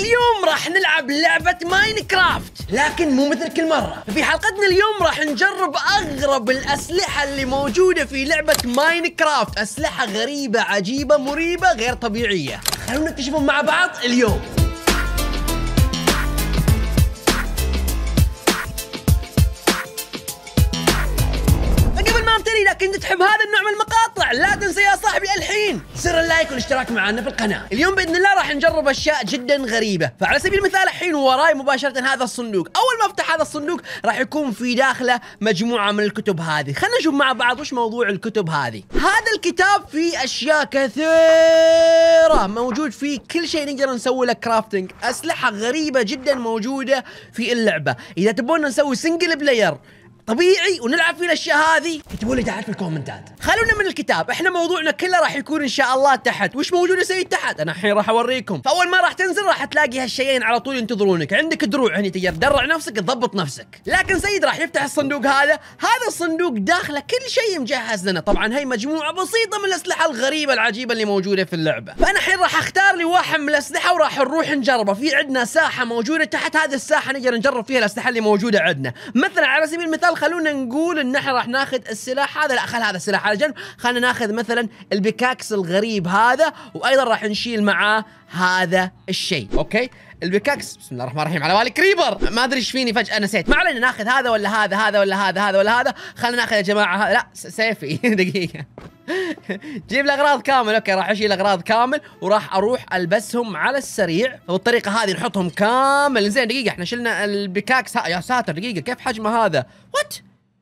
اليوم راح نلعب لعبة ماينكرافت، لكن مو مثل كل مرة. في حلقتنا اليوم راح نجرب أغرب الأسلحة اللي موجودة في لعبة ماينكرافت، أسلحة غريبة عجيبة مريبة غير طبيعية. خلونا نكتشفهم مع بعض اليوم. لكن إذا تحب هذا النوع من المقاطع لا تنسى يا صاحبي الحين زر اللايك والاشتراك معنا في القناة. اليوم بإذن الله راح نجرب أشياء جدا غريبة. فعلى سبيل المثال الحين وراي مباشرة هذا الصندوق، أول ما أفتح هذا الصندوق راح يكون في داخله مجموعة من الكتب هذه. خلينا نشوف مع بعض وش موضوع الكتب هذه. هذا الكتاب فيه أشياء كثيرة، موجود فيه كل شيء نقدر نسوي له كرافتنج، أسلحة غريبة جدا موجودة في اللعبة. إذا تبون نسوي سنجل بلاير طبيعي ونلعب في الاشياء هذه اكتبوا لي تحت في الكومنتات. خلونا من الكتاب، احنا موضوعنا كله راح يكون ان شاء الله تحت. وش موجود يا سيد تحت؟ انا الحين راح اوريكم. فاول ما راح تنزل راح تلاقي هالشيئين على طول ينتظرونك. عندك دروع هني تقدر تدرع نفسك تضبط نفسك. لكن سيد راح يفتح الصندوق هذا الصندوق داخله كل شيء مجهز لنا. طبعا هي مجموعه بسيطه من الاسلحه الغريبه العجيبه اللي موجوده في اللعبه. فانا الحين راح اختار لي واحد من الاسلحه وراح نروح نجربه. في عندنا ساحه موجوده تحت، هذه الساحه نقدر نجرب فيها الاسلحه اللي موجوده عندنا. مثلا على سبيل المثال خلونا نقول ان احنا راح ناخذ السلاح هذا، لا خل هذا السلاح على جنب، خلينا ناخذ مثلا البيكاكس الغريب هذا، وايضا راح نشيل معاه هذا الشيء. اوكي البيكاكس، بسم الله الرحمن الرحيم، على بالي كريبر، ما ادري ايش فيني فجأة نسيت. ما علينا، ناخذ هذا ولا هذا ولا هذا ولا هذا. خلينا ناخذ يا جماعه هذا، لا سيفي دقيقة جيب الاغراض كامل. اوكي راح اشيل الاغراض كامل وراح اروح البسهم على السريع، وبالطريقة هذه نحطهم كامل. زين دقيقة، احنا شلنا البيكاكس يا ساتر دقيقة، كيف حجمه هذا؟ وات؟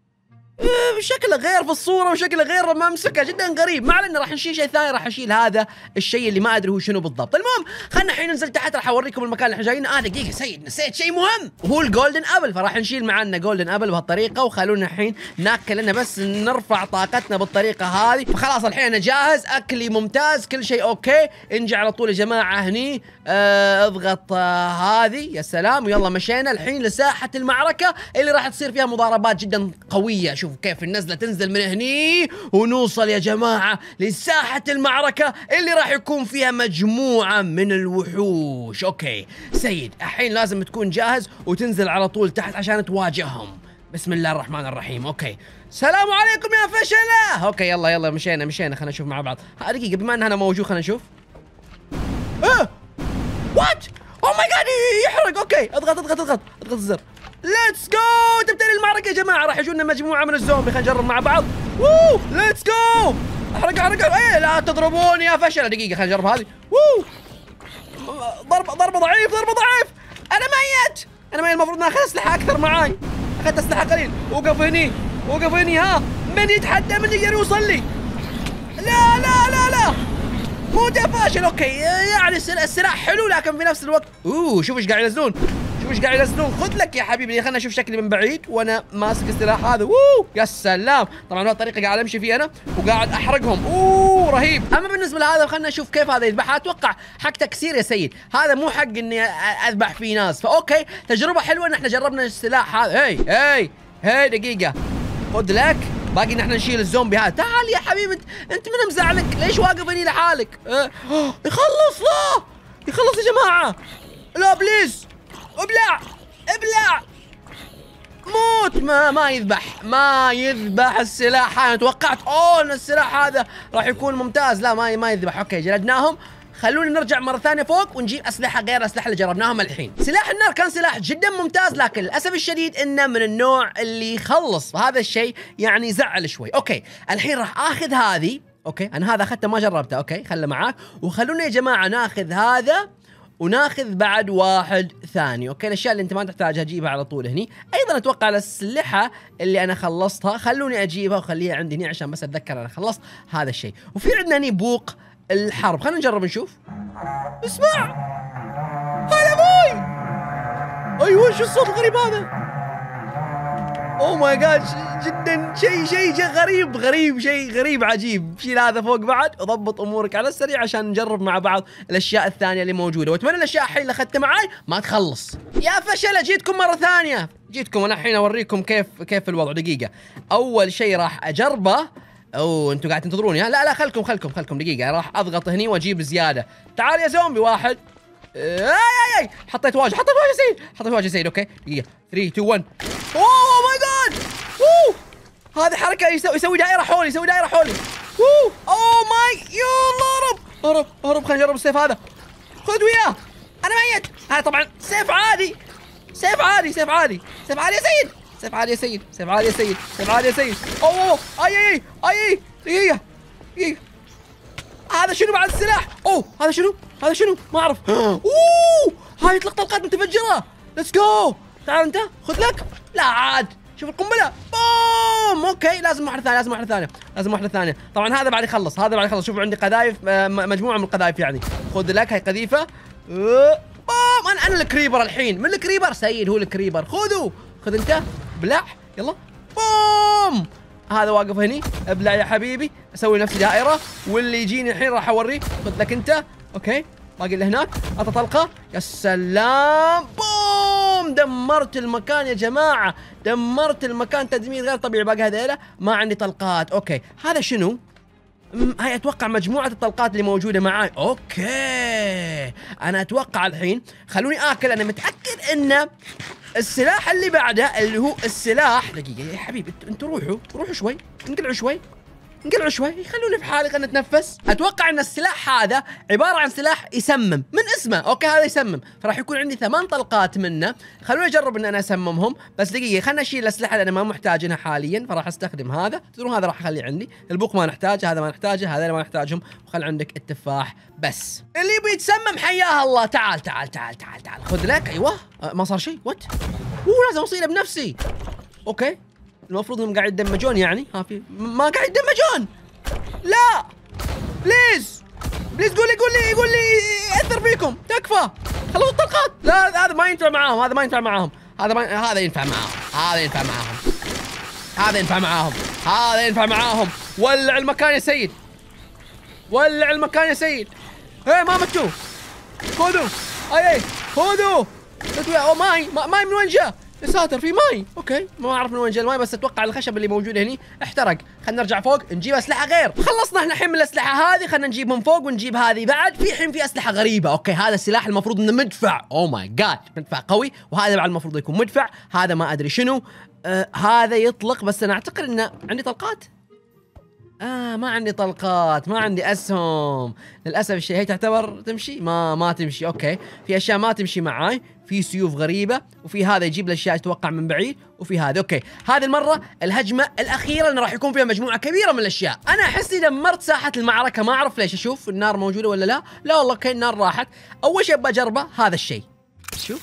شكله غير في الصورة وشكله غير لما امسكه، جدا غريب. ما علينا، راح نشيل شيء ثاني، راح اشيل هذا الشيء اللي ما ادري هو شنو بالضبط. المهم خلنا الحين ننزل تحت، راح اوريكم المكان اللي احنا جايين. دقيقة سيد، نسيت شيء مهم وهو الجولدن ابل. فراح نشيل معنا جولدن ابل بهالطريقة، وخلونا الحين ناكل لنا بس نرفع طاقتنا بالطريقة هذه. فخلاص الحين انا جاهز، اكلي ممتاز، كل شيء اوكي. انجي على طول يا جماعة هني، اضغط هذه، يا سلام، ويلا مشينا الحين لساحة المعركة اللي راح تصير فيها مضاربات جدا قوية. شوفوا كيف النزلة تنزل من هني ونوصل يا جماعة لساحة المعركة اللي راح يكون فيها مجموعة من الوحوش. اوكي سيد الحين لازم تكون جاهز وتنزل على طول تحت عشان تواجههم. بسم الله الرحمن الرحيم. اوكي السلام عليكم يا فشلة. اوكي يلا مشينا خلينا نشوف مع بعض. دقيقة بما ان انا موجود خلينا نشوف. وات؟ اوه ماي جاد يحرق. اوكي اضغط الزر. ليتس جو، تبتدي المعركة يا جماعة. راح يجونا مجموعة من الزومبي، خلينا نجرب مع بعض. ووو ليتس جو. احرق ايه لا تضربوني يا فشلة. دقيقة خلينا نجرب هذه. ووو ضربة ضعيف. انا ميت. المفروض ناخذ اسلحة اكثر معاي، اخذت اسلحة قليل. وقف هني ها، من يتحدى من يقدر يوصل لي؟ لا موت يا فاشل. اوكي يعني السلاح حلو، لكن في نفس الوقت شوف ايش قاعد ينزلون. خذ لك يا حبيبي. خلنا نشوف شكلي من بعيد وانا ماسك السلاح هذا. يا سلام. طبعا بهالطريقه قاعد امشي فيه انا وقاعد احرقهم. رهيب. اما بالنسبه لهذا خلنا نشوف كيف هذا يذبحها. اتوقع حق تكسير يا سيد، هذا مو حق اني اذبح فيه ناس. فاوكي تجربه حلوه ان احنا جربنا السلاح هذا. هي دقيقه، خذ لك. باقي نحن نشيل الزومبي هذا. تعال يا حبيبي، انت من مزعلك؟ ليش واقف هني لحالك؟ يخلص. لا يخلص يا جماعه. لا بليز ابلع موت. ما يذبح السلاح هذا. توقعت ان السلاح هذا راح يكون ممتاز، لا ما يذبح. اوكي جلدناهم. خلونا نرجع مرة ثانية فوق ونجيب أسلحة غير الأسلحة اللي جربناهم الحين. سلاح النار كان سلاح جدا ممتاز، لكن للأسف الشديد إنه من النوع اللي يخلص، فهذا الشيء يعني زعل شوي. أوكي الحين راح آخذ هذه. أوكي أنا هذا أخذته ما جربته. أوكي خله معاك. وخلونا يا جماعة ناخذ هذا وناخذ بعد واحد ثاني. اوكي الاشياء اللي انت ما تحتاجها اجيبها على طول هني. ايضا اتوقع الاسلحه اللي انا خلصتها خلوني اجيبها وخليها عندي هني عشان بس اتذكر انا خلصت هذا الشيء. وفي عندنا هني بوق الحرب، خلينا نجرب نشوف. اسمع هلا ابوي. ايوه شو الصوت الغريب هذا؟ اوه ماي جاد جدا شيء غريب شيء غريب عجيب. شيل هذا فوق بعد وضبط امورك على السريع عشان نجرب مع بعض الاشياء الثانيه اللي موجوده. واتمنى الاشياء الحين اللي اخذتها معاي ما تخلص. يا فشله جيتكم مره ثانيه. انا الحين اوريكم كيف الوضع. دقيقه اول شيء راح اجربه. انتوا قاعد تنتظروني ها؟ لا خلكم دقيقه. راح اضغط هني واجيب زياده. تعال يا زومبي. 1 اي حطيت واجه يا سيد اوكي دقيقة 3 2 1 اوه ماي جاد هذه حركة يسوي دائرة حولي اوه ماي يلا اهرب خلينا نجرب السيف هذا خذ وياه انا ميت هذا طبعا سيف عادي يا سيد اوه اي دقيقة هذا شنو بعد السلاح اوه هذا شنو ما اعرف هاي يطلق طلقات متفجرة ليتس جو تعال انت خذ لك لا عاد شوف القنبلة بوم اوكي لازم واحدة ثانية طبعا هذا بعد يخلص شوفوا عندي قذايف مجموعة من القذايف يعني خذ لك هاي قذيفة بوم انا الكريبر الحين من الكريبر سيد هو الكريبر خذ انت ابلع يلا بوم هذا واقف هني ابلع يا حبيبي اسوي نفسي دائرة واللي يجيني الحين راح اوريه خذ لك انت اوكي باقي اللي هناك اعطى طلقة يا سلام بوم دمرت المكان يا جماعة تدمير غير طبيعي باقي هذيلا ما عندي طلقات اوكي هذا شنو هاي اتوقع مجموعة الطلقات اللي موجودة معاي اوكي انا اتوقع الحين خلوني اكل انا متأكد ان السلاح اللي بعده اللي هو السلاح دقيقة يا حبيبي انتوا روحوا شوي انقلعوا شوي خلوني في حالي خلينا نتنفس اتوقع ان السلاح هذا عبارة عن سلاح يسمم من اسمه اوكي هذا يسمم فراح يكون عندي 8 طلقات منه خلوني اجرب ان انا اسممهم بس دقيقة خلنا اشيل الاسلحة اللي انا ما محتاجها حاليا فراح استخدم هذا تدرون هذا راح اخليه عندي البوق ما نحتاجه هذا ما نحتاجه هذول ما نحتاجهم وخل عندك التفاح بس اللي بيتسمم حياه الله تعال خذ لك ايوه ما صار شيء وات لازم اصيله بنفسي اوكي المفروض انهم قاعد يدمجون يعني في ما قاعد يدمجون لا بليز قول لي اثر فيكم تكفى خلصوا الطلقات لا هذا ما ينفع معاهم هذا ينفع معاهم ولع المكان يا سيد ايه ما متوا خذوا خذوا ماي من وين جاء يا ساتر في ماي اوكي ما اعرف من وين جاء الماي بس اتوقع الخشب اللي موجود هني احترق خلينا نرجع فوق نجيب اسلحه غير خلصنا احنا الحين من الاسلحه هذه خلينا نجيب من فوق ونجيب هذه بعد في اسلحه غريبه اوكي هذا السلاح المفروض انه مدفع اوه ماي جاد مدفع قوي وهذا بعد المفروض يكون مدفع هذا ما ادري شنو هذا يطلق بس انا اعتقد انه عندي طلقات ما عندي طلقات ما عندي اسهم للاسف الشيء هي تعتبر تمشي ما تمشي اوكي في اشياء ما تمشي معاي في سيوف غريبه وفي هذا يجيب الاشياء يتوقع من بعيد وفي هذا اوكي هذه المره الهجمه الاخيره اللي راح يكون فيها مجموعه كبيره من الاشياء انا احس اني دمرت ساحه المعركه ما اعرف ليش اشوف النار موجوده ولا لا والله اوكي النار راحت اول شيء بجربه هذا الشيء شوف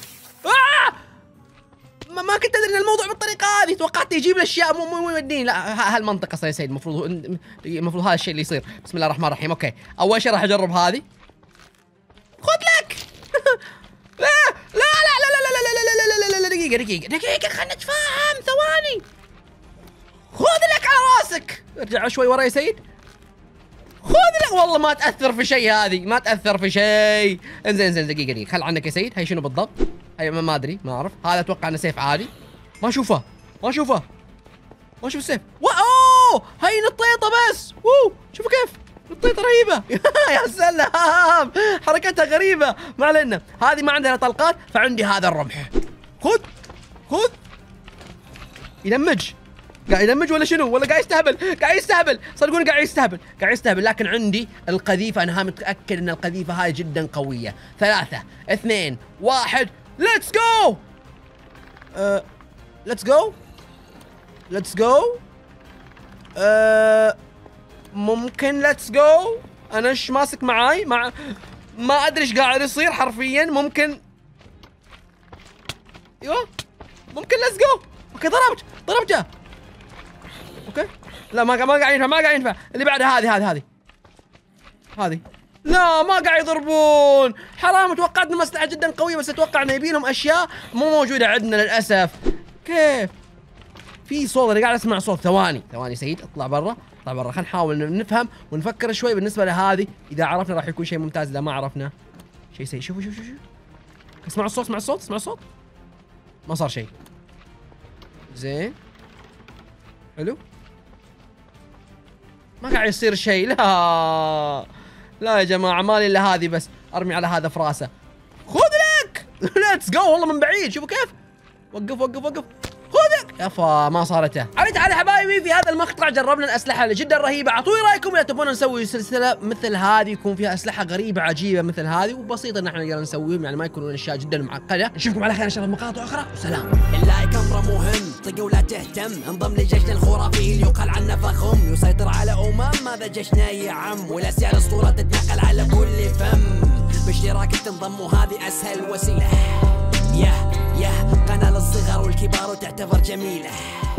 ما كنت ادري ان الموضوع بالطريقه هذه توقعت يجيب لي اشياء مو يوديني لا هالمنطقه صار يا سيد المفروض هذا الشيء اللي يصير بسم الله الرحمن الرحيم اوكي اول شيء راح اجرب هذه خذ لك لا دقيقه خلينا نتفاهم ثواني خذ لك على راسك ارجع شوي ورا يا سيد خذ لك والله ما تاثر في شيء هذه ما تاثر في شيء انزين دقيقه خل عنك يا سيد هي شنو بالضبط هي ما ادري ما اعرف هذا اتوقع انه سيف عادي ما اشوف السيف اوه هي نطيطه بس شوفوا كيف نطيطه رهيبه يا سلام حركتها غريبه ما علينا هذه ما عندها طلقات فعندي هذا الرمح خذ قاعد يدمج ولا شنو ولا قاعد يستهبل صدقوني قاعد يستهبل لكن عندي القذيفه انا متاكد ان القذيفه هاي جدا قويه 3 2 1 ليتس جو ممكن ليتس جو انا ايش ماسك معاي ما ادري ايش قاعد يصير حرفيا ممكن ايوه ممكن ليتس جو اوكي ضربته اوكي لا ما قاعد ينفع اللي بعدها هذه لا ما قاعد يضربون حرام توقعت انه مسلحه جدا قويه بس اتوقع انه يبي لهم اشياء مو موجوده عندنا للاسف كيف في صوت انا قاعد اسمع صوت ثواني سعيد اطلع برا خلينا نحاول نفهم ونفكر شوي بالنسبه لهذه اذا عرفنا راح يكون شيء ممتاز اذا ما عرفنا شيء سيء شوفوا اسمعوا الصوت ما صار شيء زين حلو ما قاعد يصير شيء لا يا جماعه مالي الا هذه بس ارمي على هذا فراسه ليتس جو والله من بعيد. شوفوا كيف. وقف وقف وقف. خذك. يافا ما صارته. على تعال حبايبي، في هذا المقطع جربنا الاسلحه اللي جدا رهيبه. اعطوني رايكم اذا تبون نسوي سلسله مثل هذه يكون فيها اسلحه غريبه عجيبه مثل هذه، وبسيطه ان احنا نقدر نسويهم، يعني ما يكونون اشياء جدا معقده. نشوفكم على خير ان شاء الله مقاطع اخرى، وسلام. اللايك امره مهم، طق ولا تهتم، انضم لجيشنا الخرافي اللي يقال عنه فخم، يسيطر على هذا جيشنا يا عم، والاسيار اسطوره تتنقل على كل فم، باشتراك تنضم وهذه اسهل وسيله. يا قناه للصغار والكبار وتعتبر جميله.